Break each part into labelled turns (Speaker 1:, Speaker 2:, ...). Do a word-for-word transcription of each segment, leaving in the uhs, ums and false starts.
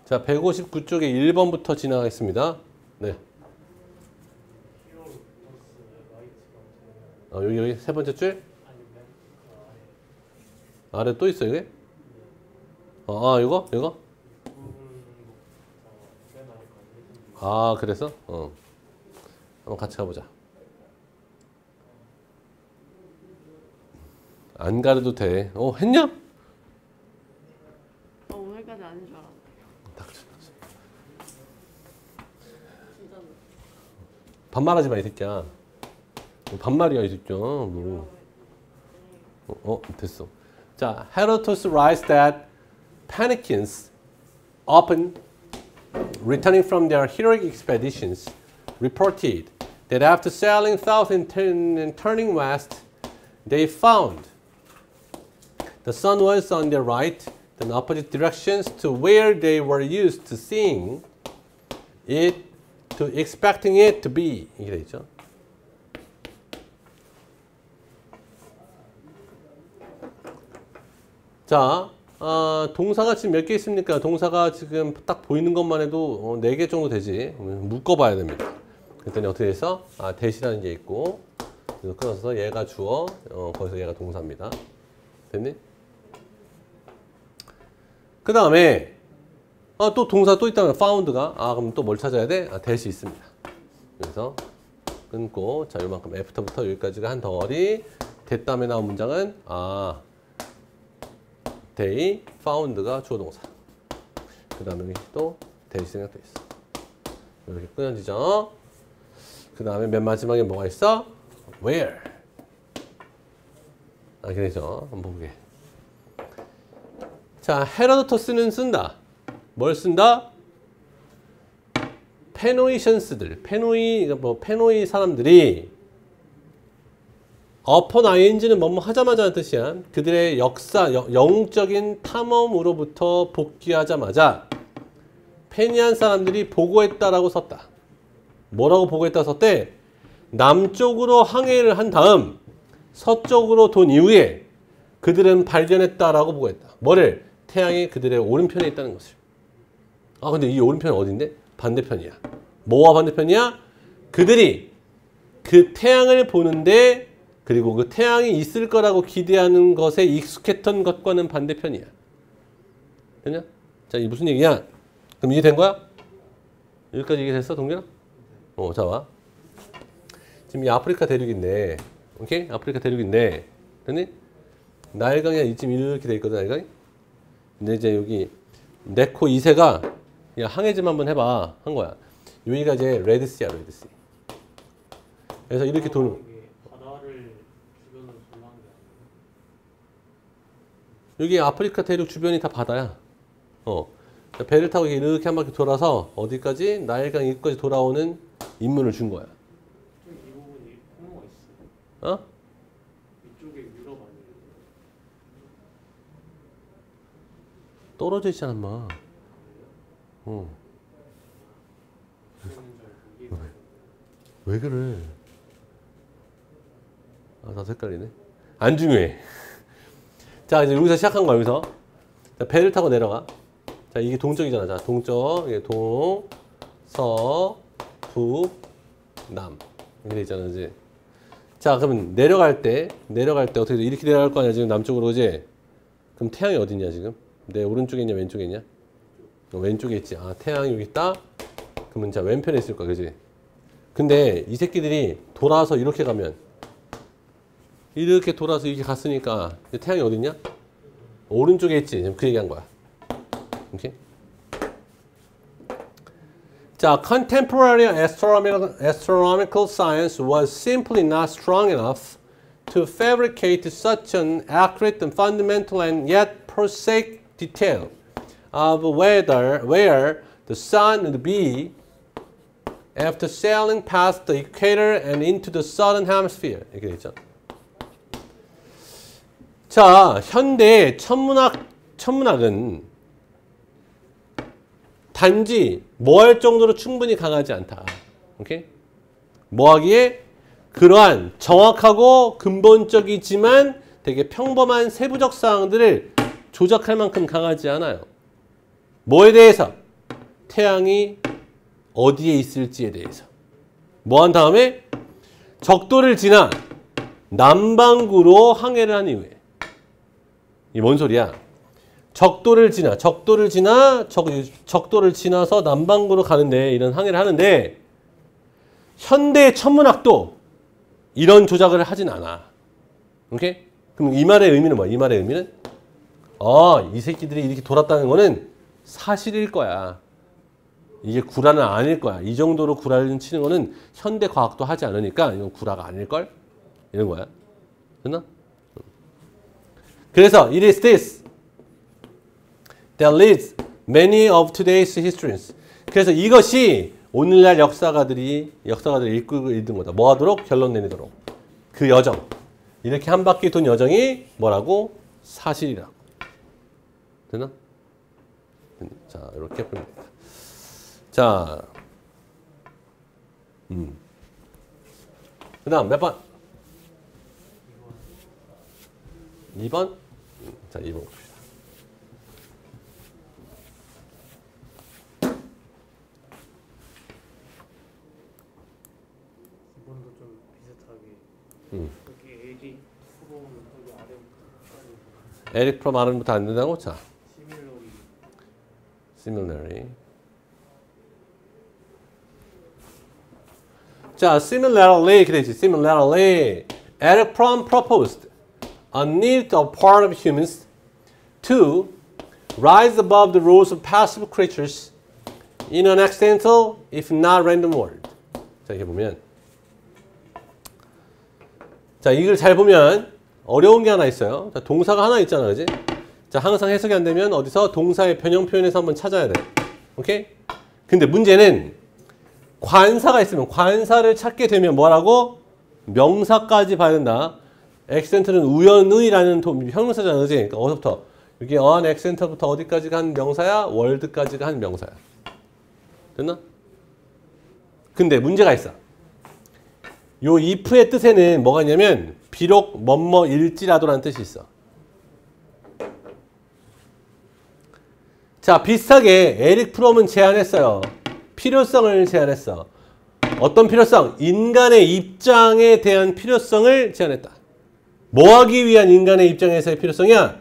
Speaker 1: 자, 백오십구 쪽에 일 번부터 지나가겠습니다. 네. 어, 여기, 여기 세 번째 줄? 아래 또 있어, 이게? 어, 아, 이거? 이거? 아, 그래서? 어. 한번 같이 가보자. 안 가려도 돼. 어, 했냐?
Speaker 2: 어, 오늘까지 아닌 줄 알았는데.
Speaker 1: 반말하지 마, 이 새끼야. 반말이야, 이 새끼야. 뭐. 어, 어, 됐어. 자, Herodotus writes that Phoenicians often returning from their heroic expeditions reported that after sailing south and, turn, and turning west, they found the sun was on their right, in opposite directions to where they were used to seeing it, to expecting it to be. 이게 돼 있죠. 자, 어, 동사가 지금 몇 개 있습니까? 동사가 지금 딱 보이는 것만 해도 어, 네 개 정도 되지. 묶어봐야 됩니다. 그랬더니 어떻게 해서 아, 대시라는 게 있고, 그래서 끊어서 얘가 주어, 어, 거기서 얘가 동사입니다. 됐니? 그 다음에 아, 또 동사 또 있다면 found가 아 그럼 또 뭘 찾아야 돼? 아, 대시 있습니다. 그래서 끊고 자 요만큼 애프터부터 여기까지가 한 덩어리. 됐다음에 나온 문장은 아 they found가 주어 동사. 그 다음에 여기 또 대시 생각돼 있어. 이렇게 끊어지죠. 그 다음에 맨 마지막에 뭐가 있어? where. 아, 그래죠. 한번 보게. 자, 헤로도토스는 쓴다. 뭘 쓴다? 페노이션스들, 페노이, 뭐 페노이 사람들이 upon ing는 뭐뭐 하자마자 하는 뜻이야. 그들의 역사, 여, 영적인 탐험으로부터 복귀하자마자 페니안 사람들이 보고했다라고 썼다. 뭐라고 보고했다 썼대? 남쪽으로 항해를 한 다음 서쪽으로 돈 이후에 그들은 발견했다라고 보고했다. 뭐를? 태양이 그들의 오른편에 있다는 것을. 아 근데 이 오른편은 어딘데? 반대편이야. 뭐와 반대편이야? 그들이 그 태양을 보는데 그리고 그 태양이 있을 거라고 기대하는 것에 익숙했던 것과는 반대편이야. 됐냐? 자, 이게 무슨 얘기야? 그럼 이해된 거야? 여기까지 이해됐어, 동규야? 어, 자 와. 지금 이 아프리카 대륙인데, 오케이? 아프리카 대륙인데, 됐니? 나일강이 이쯤 이렇게 돼 있거든, 나일강이? 근데 이제 여기 네코 이 세가 그냥 항해 좀 한번 해봐 한 거야. 여기가 이제 레드시야, 레드시. 그래서 이렇게 도는.
Speaker 3: 바다를 주변으로 돌아가는 게 아니에요?
Speaker 1: 여기 아프리카 대륙 주변이 다 바다야. 어. 배를 타고 이렇게 한 바퀴 돌아서 어디까지? 나일강 입구까지 돌아오는 임무를 준 거야.
Speaker 3: 이 부분이 통로가 있어요.
Speaker 1: 어?
Speaker 3: 이쪽에 유럽 아니에요?
Speaker 1: 떨어져 있잖아, 인마. 어. 왜 그래? 아, 나도 헷갈리네. 안 중요해. 자, 이제 여기서 시작한 거야, 여기서. 자, 배를 타고 내려가. 자, 이게 동쪽이잖아. 자, 동쪽. 이게 동, 서, 북, 남. 이렇게 돼 있잖아, 그지? 자, 그러면 내려갈 때, 내려갈 때 어떻게 돼? 이렇게 내려갈 거 아니야, 지금 남쪽으로, 그지? 그럼 태양이 어디 있냐, 지금? 내 오른쪽에 있냐, 왼쪽에 있냐? 어, 왼쪽에 있지. 아, 태양이 여기 있다? 그러면 자, 왼편에 있을 거야, 그지? 근데 이 새끼들이 돌아서 이렇게 가면, 이렇게 돌아서 이렇게 갔으니까, 태양이 어디 있냐? 오른쪽에 있지. 지금 그 얘기한 거야. 오케이? 자, contemporary astronomical, astronomical science was simply not strong enough to fabricate such an accurate and fundamental and yet prosaic detail of whether where the sun would be after sailing past the equator and into the southern hemisphere. 이렇게 되죠. 자, 현대 천문학 천문학은 단지 뭐 할 정도로 충분히 강하지 않다. 오케이? 뭐 하기에? 그러한 정확하고 근본적이지만 되게 평범한 세부적 사항들을 조작할 만큼 강하지 않아요. 뭐에 대해서? 태양이 어디에 있을지에 대해서. 뭐 한 다음에 적도를 지나 남반구로 항해를 한 이후에. 이 뭔 소리야? 적도를 지나, 적도를 지나, 적, 적도를 지나서 남반구로 가는데, 이런 항해를 하는데, 현대 천문학도 이런 조작을 하진 않아. 오케이? 그럼 이 말의 의미는 뭐야? 이 말의 의미는? 아, 이 새끼들이 이렇게 돌았다는 거는 사실일 거야. 이게 구라는 아닐 거야. 이 정도로 구라를 치는 거는 현대 과학도 하지 않으니까 이건 구라가 아닐걸? 이런 거야. 됐나? 그래서 it is this that leads many of today's historians. 그래서 이것이 오늘날 역사가들이 역사가들이 읽고 읽는 거다. 뭐 하도록? 결론 내리도록. 그 여정. 이렇게 한 바퀴 돈 여정이 뭐라고? 사실이라고. 되나? 자, 이렇게 풀면 됩니다. 자, 음. 그 다음 몇 번? 이 번? 자, 이 번 봅시다.
Speaker 3: 이번도 좀 비슷하게
Speaker 1: 음.
Speaker 3: 여기 에릭 프롬 여기 아래부터
Speaker 1: 에릭 프롬 아래부터 안 된다고? 자,
Speaker 3: 시밀러리
Speaker 1: similarly. 자, similarly 이렇게 되지. Similarly, Eric Fromm proposed a need on part of humans to rise above the rules of passive creatures in an accidental, if not random world. 자, 이렇게 보면, 자, 이걸 잘 보면 어려운 게 하나 있어요. 자, 동사가 하나 있잖아, 그지? 자, 항상 해석이 안 되면 어디서 동사의 변형 표현에서 한번 찾아야 돼. 오케이? 근데 문제는 관사가 있으면 관사를 찾게 되면 뭐라고? 명사까지 봐야 된다. 액센트는 우연의라는 형용사잖아, 그지? 그러니까 어디서부터? 여기 on 액센트부터 어디까지가 한 명사야? 월드까지가 한 명사야. 됐나? 근데 문제가 있어. 요 if의 뜻에는 뭐가 있냐면 비록 뭐뭐일지라도라는 뜻이 있어. 자, 비슷하게 에릭 프롬은 제안했어요. 필요성을 제안했어. 어떤 필요성? 인간의 입장에 대한 필요성을 제안했다. 뭐 하기 위한 인간의 입장에서의 필요성이야?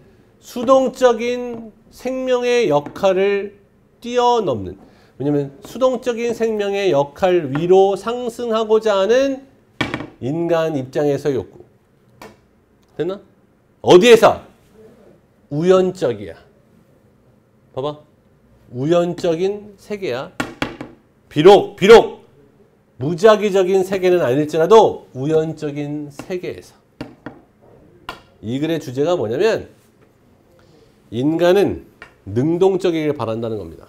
Speaker 1: 수동적인 생명의 역할을 뛰어넘는. 왜냐면 수동적인 생명의 역할 위로 상승하고자 하는 인간 입장에서의 욕구. 됐나? 어디에서? 우연적이야. 봐봐. 우연적인 세계야. 비록 비록 무작위적인 세계는 아닐지라도 우연적인 세계에서. 이 글의 주제가 뭐냐면 인간은 능동적이길 바란다는 겁니다.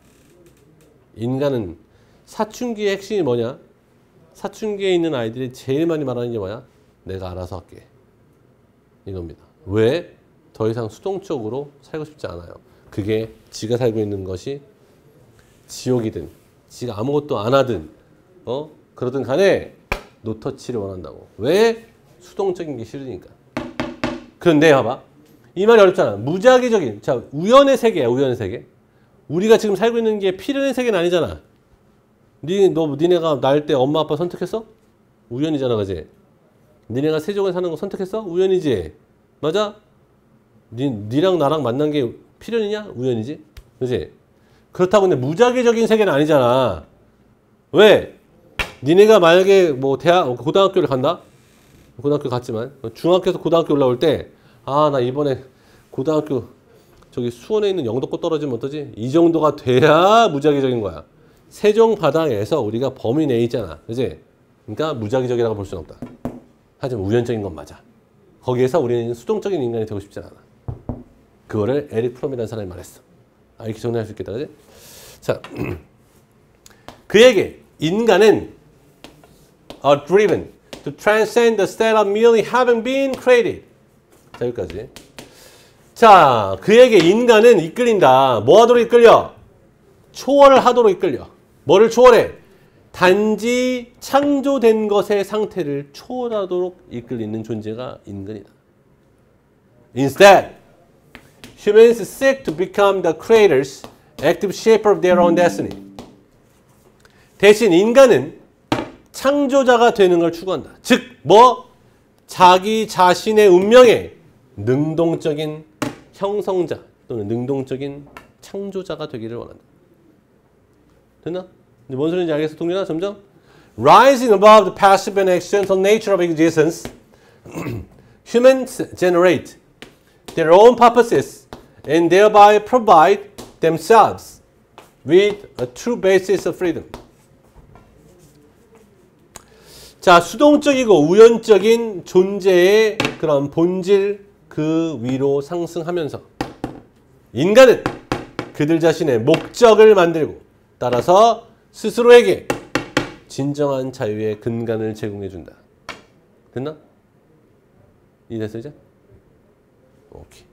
Speaker 1: 인간은 사춘기의 핵심이 뭐냐? 사춘기에 있는 아이들이 제일 많이 말하는 게 뭐야? 내가 알아서 할게. 이겁니다. 왜? 더 이상 수동적으로 살고 싶지 않아요. 그게 지가 살고 있는 것이 지옥이든 지가 아무것도 안 하든 어 그러든 간에 노터치를 원한다고. 왜? 수동적인 게 싫으니까. 그런데 봐봐. 이 말이 어렵잖아. 무작위적인. 자, 우연의 세계야. 우연의 세계. 우리가 지금 살고 있는 게 필연의 세계는 아니잖아. 니, 너, 니네가 날 때 엄마 아빠 선택했어? 우연이잖아, 그지? 니네가 세종에 사는 거 선택했어? 우연이지? 맞아? 니, 니랑 나랑 만난 게 필연이냐? 우연이지? 그지? 그렇다고 근데 무작위적인 세계는 아니잖아. 왜? 니네가 만약에 뭐 대학, 고등학교를 간다? 고등학교 갔지만 중학교에서 고등학교 올라올 때 아, 나 이번에 고등학교 저기 수원에 있는 영도권 떨어지면 어떠지? 이 정도가 돼야 무작위적인 거야. 세종 바닥에서 우리가 범위 내에 있잖아. 그지? 그러니까 무작위적이라고 볼 수는 없다. 하지만 우연적인 건 맞아. 거기에서 우리는 수동적인 인간이 되고 싶지 않아. 그거를 에릭 프롬이라는 사람이 말했어. 아, 이렇게 정리할 수 있겠다. 그지? 자, 그에게 인간은 are driven to transcend the state of merely having been created. 자, 여기까지. 자, 그에게 인간은 이끌린다. 뭐 하도록 이끌려? 초월을 하도록 이끌려. 뭐를 초월해? 단지 창조된 것의 상태를 초월하도록 이끌리는 존재가 인간이다. Instead, humans seek to become the creators active shaper of their own destiny. 대신 인간은 창조자가 되는 걸 추구한다. 즉, 뭐? 자기 자신의 운명의 능동적인 형성자 또는 능동적인 창조자가 되기를 원한다. 됐나? 이제 뭔 소리인지 알겠어, 동료나 점점? Rising above the passive and accidental nature of existence, humans generate their own purposes and thereby provide themselves with a true basis of freedom. 자, 수동적이고 우연적인 존재의 그런 본질 그 위로 상승하면서 인간은 그들 자신의 목적을 만들고 따라서 스스로에게 진정한 자유의 근간을 제공해 준다. 됐나? 이해됐어 이제? 오케이.